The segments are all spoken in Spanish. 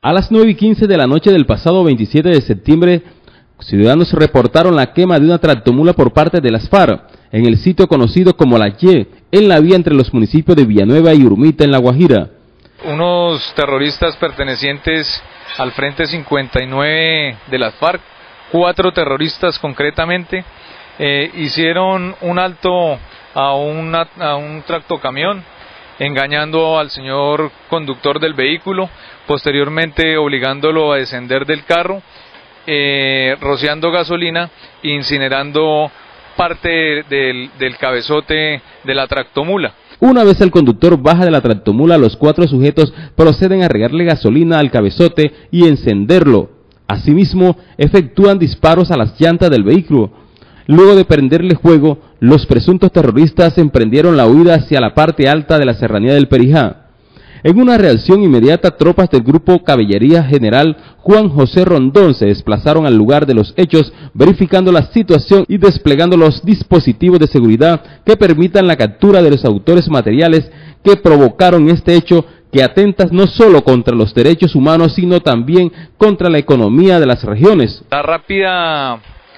A las 9:15 de la noche del pasado 27 de septiembre, ciudadanos reportaron la quema de una tractomula por parte de las FARC en el sitio conocido como La Ye, en la vía entre los municipios de Villanueva y Urumita, en La Guajira. Unos terroristas pertenecientes al Frente 59 de las FARC, 4 terroristas concretamente, hicieron un alto a un tractocamión, engañando al señor conductor del vehículo, posteriormente obligándolo a descender del carro, rociando gasolina e incinerando parte del cabezote de la tractomula. Una vez el conductor baja de la tractomula, los 4 sujetos proceden a regarle gasolina al cabezote y encenderlo. Asimismo, efectúan disparos a las llantas del vehículo. Luego de prenderle fuego, los presuntos terroristas emprendieron la huida hacia la parte alta de la serranía del Perijá. En una reacción inmediata, tropas del Grupo Caballería General Juan José Rondón se desplazaron al lugar de los hechos, verificando la situación y desplegando los dispositivos de seguridad que permitan la captura de los autores materiales que provocaron este hecho, que atenta no solo contra los derechos humanos, sino también contra la economía de las regiones. La rápida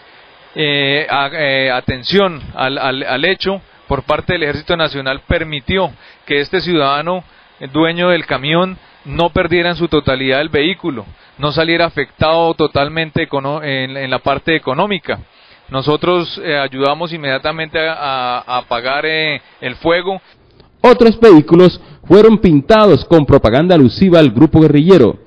atención al hecho por parte del Ejército Nacional permitió que este ciudadano, el dueño del camión, no perdiera en su totalidad el vehículo, no saliera afectado totalmente en la parte económica. Nosotros ayudamos inmediatamente a apagar el fuego. Otros vehículos fueron pintados con propaganda alusiva al grupo guerrillero.